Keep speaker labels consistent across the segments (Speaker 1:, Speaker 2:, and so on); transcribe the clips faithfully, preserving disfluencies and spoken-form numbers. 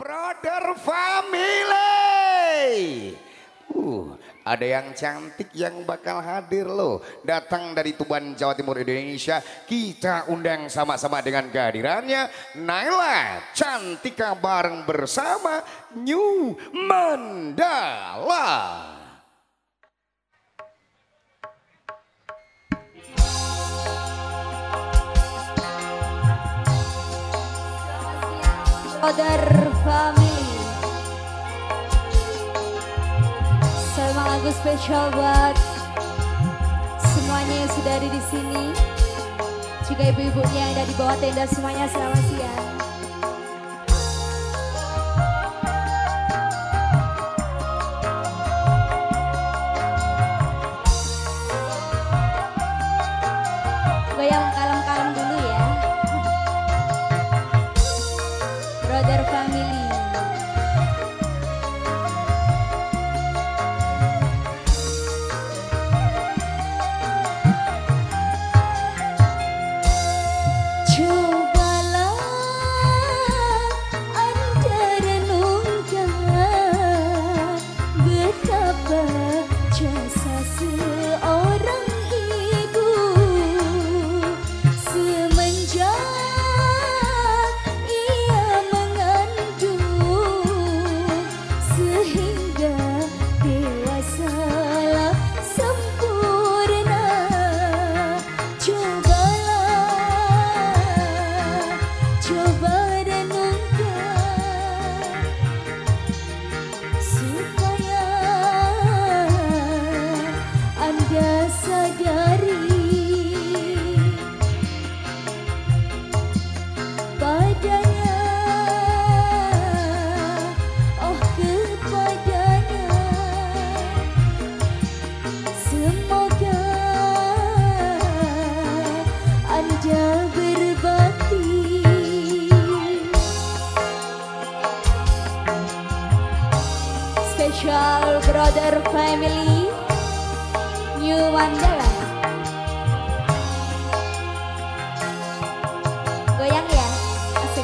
Speaker 1: Brother Family. Uh, ada yang cantik yang bakal hadir loh. Datang dari Tuban, Jawa Timur, Indonesia. Kita undang sama-sama dengan kehadirannya Naila Cantika bareng bersama New Mandala.
Speaker 2: Brother Family, sama lagu spesial buat semuanya yang sudah ada di sini, juga ibu-ibunya yang ada di bawah tenda semuanya. Selamat siang. Goyang kalem-kalem dulu ya, Brother Family. Cobalah Anda renungkan betapa jasa seorang ibu semenjak ia mengandung sehingga dewasalah sempurna. Cobalah, coba renungkan supaya Anda sadari padanya, oh kepadanya semoga Anda berbakti. Special Brother Family, New Mandala. Goyang ya, asik.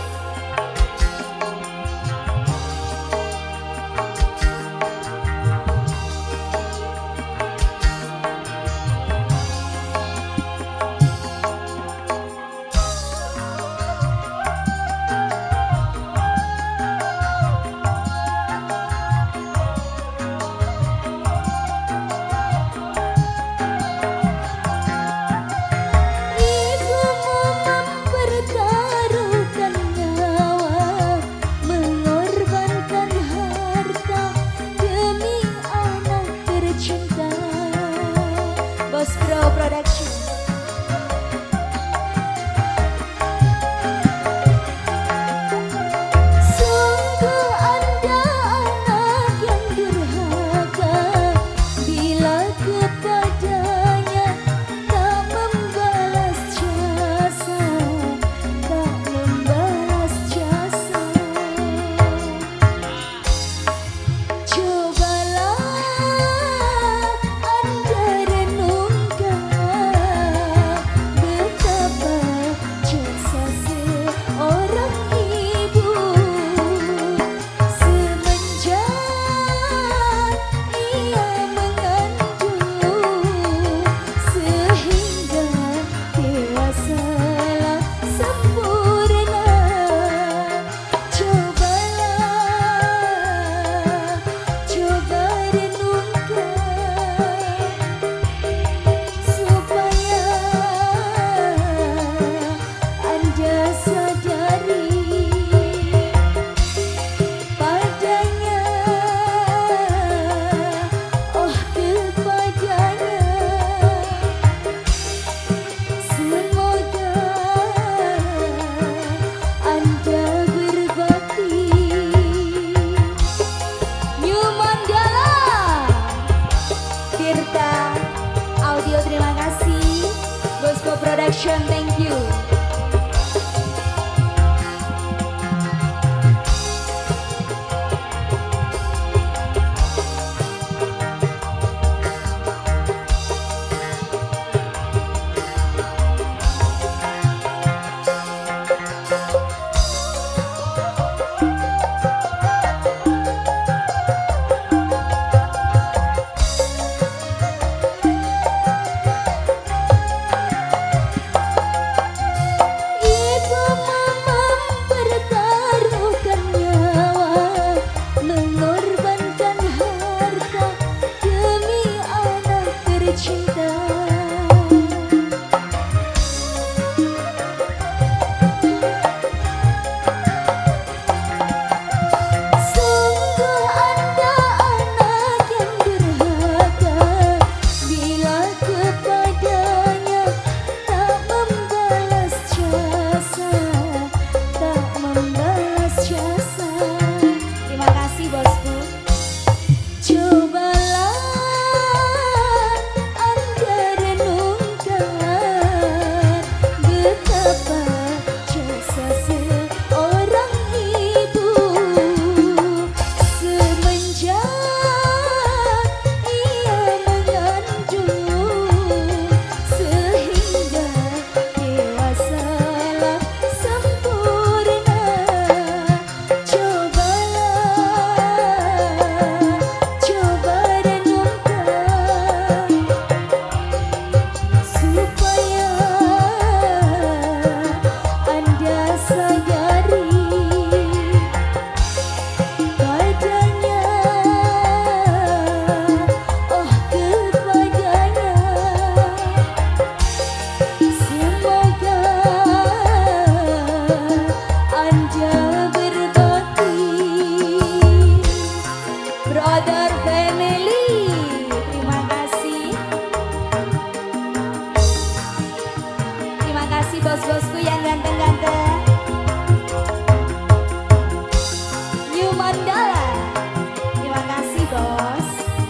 Speaker 2: Mandala. Terima kasih bos.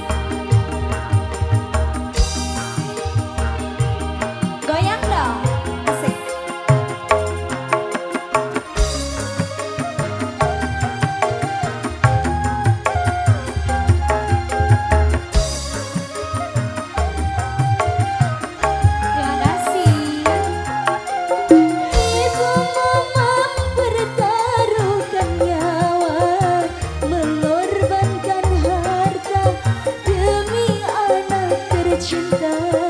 Speaker 2: Goyang dong, asik. Terima kasih. Ibu mama bertaruhkan nyawa, mengorbankan harta demi anak tercinta.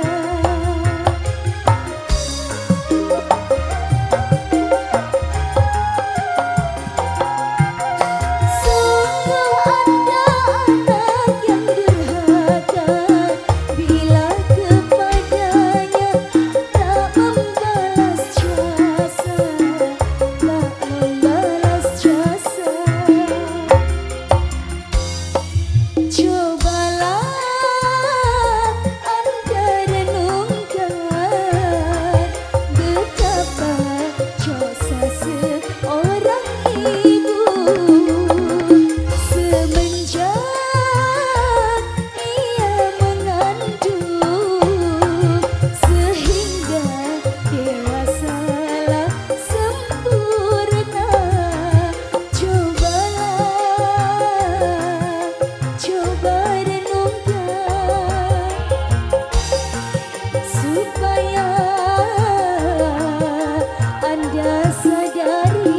Speaker 2: Sungguh Anda anak yang durhaka bila kepadanya tak membalas jasa, tak membalas jasa. Cobalah Anda renungkan betapa jasa seorang ibu semenjak ia mengandung sehingga dewasalah sempurna. Cobalah, coba renungkan supaya Anda sadari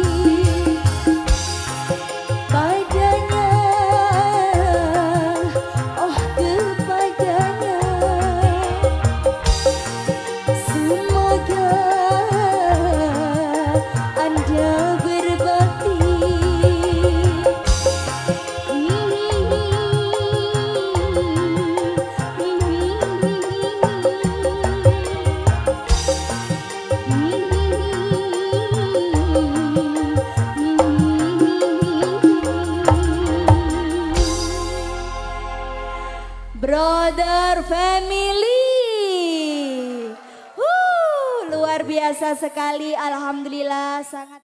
Speaker 2: padanya, oh kepadanya. Semoga Anda berbakti. Brother family, Wuh, luar biasa sekali, alhamdulillah sangat.